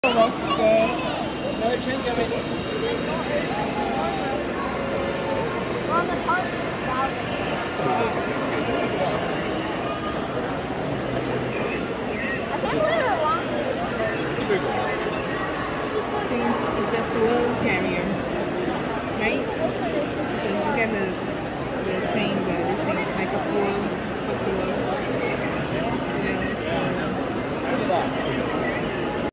Realistic. Another change of it. On the part, it's 1,000.